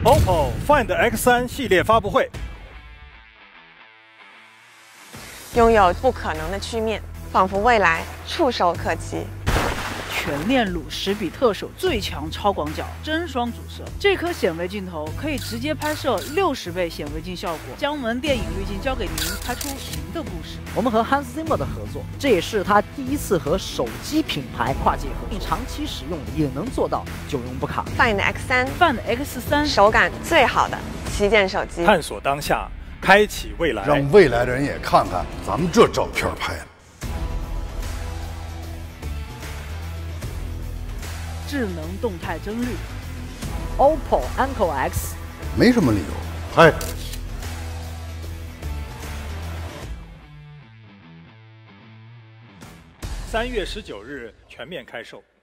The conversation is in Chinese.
OPPO Find X3 系列发布会， 拥有不可能的曲面，仿佛未来触手可及。 全链路10比特首最强超广角真双主摄，这颗显微镜头可以直接拍摄60倍显微镜效果，将我们电影滤镜交给您，拍出您的故事。 我们和 Hans Zimmer 的合作，这也是他第一次和手机品牌跨界合作，长期使用也能做到久用不卡。 Find X3 Find X3 手感最好的旗舰手机， 探索当下，开启未来， 让未来的人也看看咱们这照片拍的。 智能动态帧率 OPPO Find X 没什么理由，拍。 3月19日全面开售。